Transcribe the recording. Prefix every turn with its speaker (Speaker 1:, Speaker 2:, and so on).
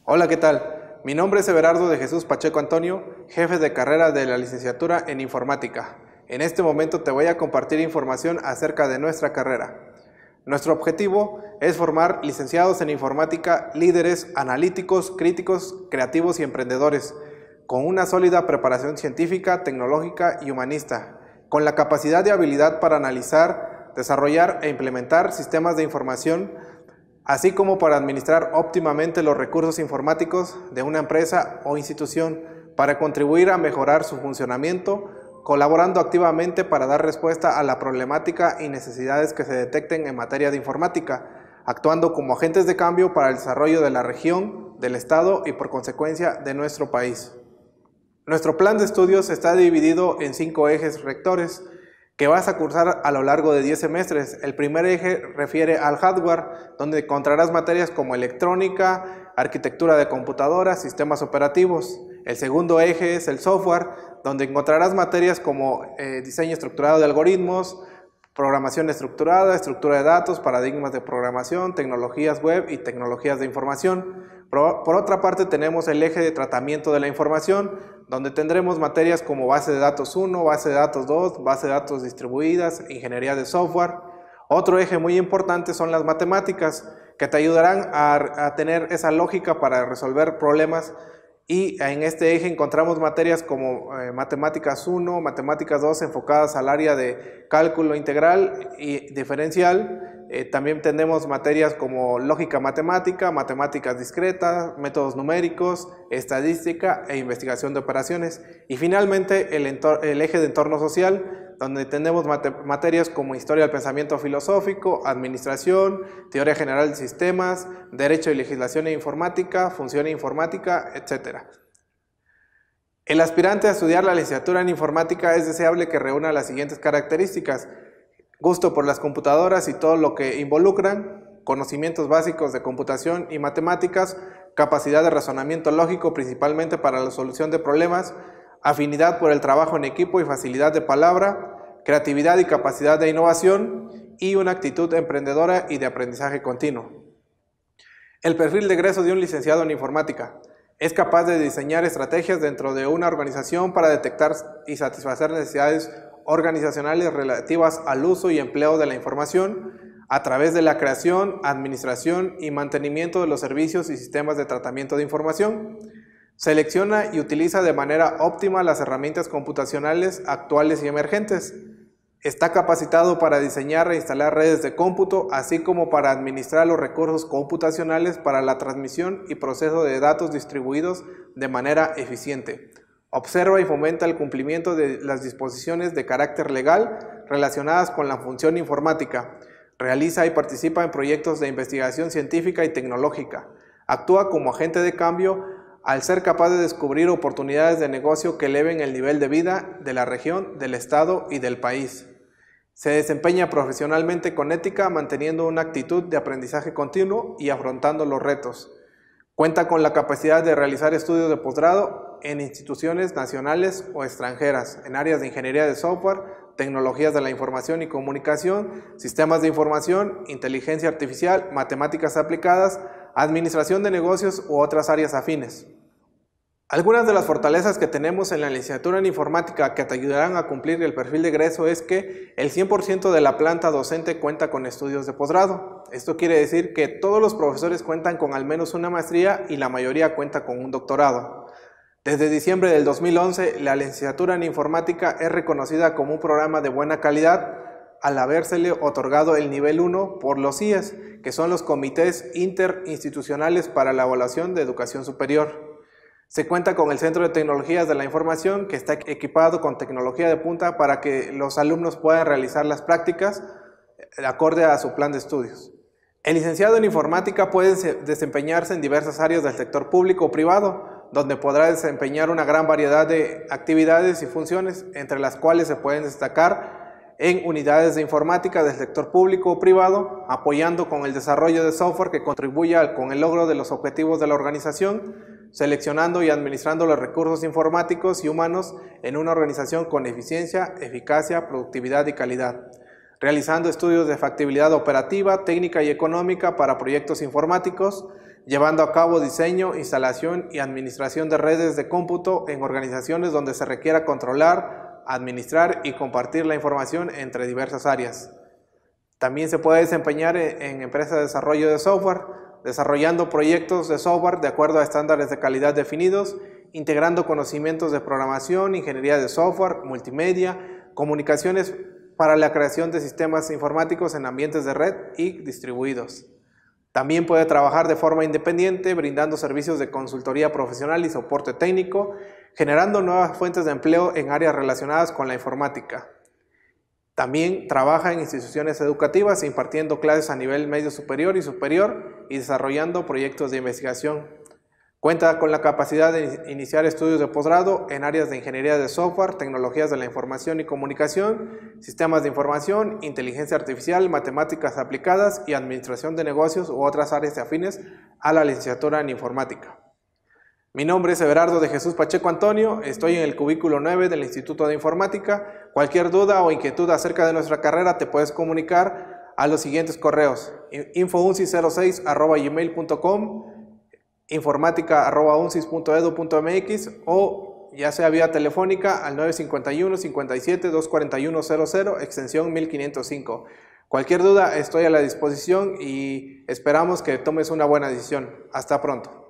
Speaker 1: Hola, ¿qué tal? Mi nombre es Everardo de Jesús Pacheco Antonio, jefe de carrera de la licenciatura en Informática. En este momento te voy a compartir información acerca de nuestra carrera. Nuestro objetivo es formar licenciados en informática, líderes, analíticos, críticos, creativos y emprendedores, con una sólida preparación científica, tecnológica y humanista, con la capacidad y habilidad para analizar, desarrollar e implementar sistemas de información, así como para administrar óptimamente los recursos informáticos de una empresa o institución para contribuir a mejorar su funcionamiento, colaborando activamente para dar respuesta a la problemática y necesidades que se detecten en materia de informática, actuando como agentes de cambio para el desarrollo de la región, del Estado y por consecuencia de nuestro país. Nuestro plan de estudios está dividido en 5 ejes rectores que vas a cursar a lo largo de 10 semestres. El primer eje refiere al hardware, donde encontrarás materias como electrónica, arquitectura de computadoras, sistemas operativos. El segundo eje es el software, donde encontrarás materias como diseño estructurado de algoritmos, programación estructurada, estructura de datos, paradigmas de programación, tecnologías web y tecnologías de información. Por otra parte tenemos el eje de tratamiento de la información, donde tendremos materias como base de datos 1, base de datos 2, base de datos distribuidas, ingeniería de software. Otro eje muy importante son las matemáticas, que te ayudarán a tener esa lógica para resolver problemas. Y en este eje encontramos materias como matemáticas 1, matemáticas 2 enfocadas al área de cálculo integral y diferencial. También tenemos materias como lógica matemática, matemáticas discretas, métodos numéricos, estadística e investigación de operaciones. Y finalmente el eje de entorno social, donde tenemos materias como historia del pensamiento filosófico, administración, teoría general de sistemas, derecho y legislación e informática, función informática, etc. El aspirante a estudiar la licenciatura en informática es deseable que reúna las siguientes características: gusto por las computadoras y todo lo que involucran, conocimientos básicos de computación y matemáticas, capacidad de razonamiento lógico principalmente para la solución de problemas, afinidad por el trabajo en equipo y facilidad de palabra, creatividad y capacidad de innovación y una actitud emprendedora y de aprendizaje continuo. El perfil de egreso de un licenciado en informática: es capaz de diseñar estrategias dentro de una organización para detectar y satisfacer necesidades organizacionales relativas al uso y empleo de la información a través de la creación, administración y mantenimiento de los servicios y sistemas de tratamiento de información. Selecciona y utiliza de manera óptima las herramientas computacionales actuales y emergentes. Está capacitado para diseñar e instalar redes de cómputo, así como para administrar los recursos computacionales para la transmisión y proceso de datos distribuidos de manera eficiente. Observa y fomenta el cumplimiento de las disposiciones de carácter legal relacionadas con la función informática. Realiza y participa en proyectos de investigación científica y tecnológica. Actúa como agente de cambio al ser capaz de descubrir oportunidades de negocio que eleven el nivel de vida de la región, del estado y del país. Se desempeña profesionalmente con ética, manteniendo una actitud de aprendizaje continuo y afrontando los retos. Cuenta con la capacidad de realizar estudios de posgrado en instituciones nacionales o extranjeras, en áreas de ingeniería de software, tecnologías de la información y comunicación, sistemas de información, inteligencia artificial, matemáticas aplicadas, administración de negocios u otras áreas afines. Algunas de las fortalezas que tenemos en la licenciatura en informática que te ayudarán a cumplir el perfil de egreso es que el 100% de la planta docente cuenta con estudios de posgrado. Esto quiere decir que todos los profesores cuentan con al menos una maestría y la mayoría cuenta con un doctorado. Desde diciembre del 2011, la licenciatura en informática es reconocida como un programa de buena calidad al habérsele otorgado el nivel 1 por los CIES, que son los comités interinstitucionales para la evaluación de educación superior. Se cuenta con el Centro de Tecnologías de la Información, que está equipado con tecnología de punta para que los alumnos puedan realizar las prácticas acorde a su plan de estudios. El licenciado en informática puede desempeñarse en diversas áreas del sector público o privado, donde podrá desempeñar una gran variedad de actividades y funciones, entre las cuales se pueden destacar en unidades de informática del sector público o privado, apoyando con el desarrollo de software que contribuya con el logro de los objetivos de la organización, seleccionando y administrando los recursos informáticos y humanos en una organización con eficiencia, eficacia, productividad y calidad, realizando estudios de factibilidad operativa, técnica y económica para proyectos informáticos, llevando a cabo diseño, instalación y administración de redes de cómputo en organizaciones donde se requiera controlar, administrar y compartir la información entre diversas áreas. También se puede desempeñar en empresas de desarrollo de software, desarrollando proyectos de software de acuerdo a estándares de calidad definidos, integrando conocimientos de programación, ingeniería de software, multimedia, comunicaciones para la creación de sistemas informáticos en ambientes de red y distribuidos. También puede trabajar de forma independiente, brindando servicios de consultoría profesional y soporte técnico, generando nuevas fuentes de empleo en áreas relacionadas con la informática. También trabaja en instituciones educativas impartiendo clases a nivel medio superior y desarrollando proyectos de investigación. Cuenta con la capacidad de iniciar estudios de posgrado en áreas de ingeniería de software, tecnologías de la información y comunicación, sistemas de información, inteligencia artificial, matemáticas aplicadas y administración de negocios u otras áreas afines a la licenciatura en informática. Mi nombre es Everardo de Jesús Pacheco Antonio, estoy en el cubículo 9 del Instituto de Informática. Cualquier duda o inquietud acerca de nuestra carrera te puedes comunicar a los siguientes correos: infounsis06@gmail.com, informática@unsis.edu.mx o ya sea vía telefónica al 951 57 241 00 extensión 1505. Cualquier duda estoy a la disposición y esperamos que tomes una buena decisión. Hasta pronto.